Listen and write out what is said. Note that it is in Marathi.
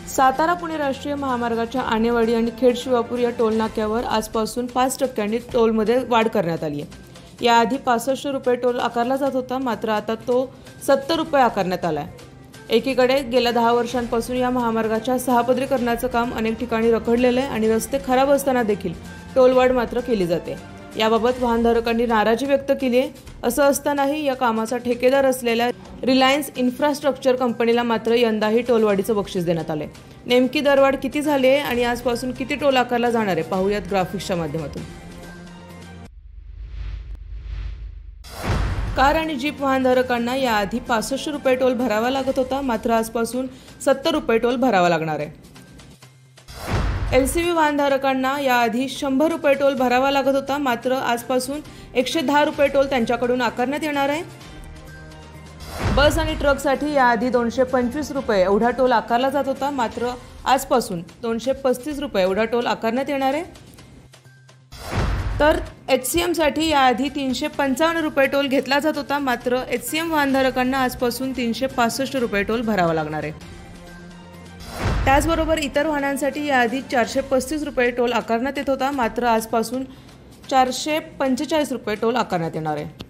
सातारा पुणे राष्ट्रीय महामार्गाच्या आणेवाडी आणि खेड शिवापूर या टोल नाक्यावर आजपासून 5% टोलमध्ये वाढ करण्यात आली आहे। याआधी 65 रुपये टोल आकारला जात होता, मात्र आता तो 70 रुपये आकारण्यात आला आहे। एकीकडे गेल्या 10 वर्षांपासून या महामार्गाच्या सहापदरीकरणाचं काम अनेक ठिकाणी रखडलेलं आहे आणि रस्ते खराब असताना देखील टोलवाढ मात्र केली जाते। याबाबत वाहनधारकांनी नाराजी व्यक्त केली आहे। असं असतानाही या कामाचा ठेकेदार असलेल्या रिलायन्स इन्फ्रास्ट्रक्चर कंपनीला मात्र यंदाही टोलवाढीचं बक्षीस देण्यात आले। नेमकी दरवाढ किती झाली आहे आणि आजपासून किती टोल आकारला जाणार आहे पाहूयात ग्राफिक्सच्या माध्यमातून। कार आणि जीप वाहनधारकांना याआधी 65 रुपये टोल भरावा लागत होता, मात्र आजपासून 70 रुपये टोल भरावा लागणार आहे। LCV वाहनधारकांना याआधी 100 रुपये टोल भरावा लागत होता, मात्र आजपासून 110 रुपये टोल त्यांच्याकडून आकारण्यात येणार आहे। बस आणि ट्रकसाठी याआधी 225 रुपये एवढा टोल आकारला जात होता, मात्र आजपासून 235 रुपये एवढा टोल आकारण्यात येणार आहे। तर HCM साठी याआधी 355 रुपये टोल घेतला जात होता, मात्र HCM वाहनधारकांना आजपासून 365 रुपये टोल भरावा लागणार आहे। त्याचबरोबर इतर वाहनांसाठी याआधी 435 रुपये टोल आकारण्यात येत होता, मात्र आजपासून 445 रुपये टोल आकारण्यात येणार आहे।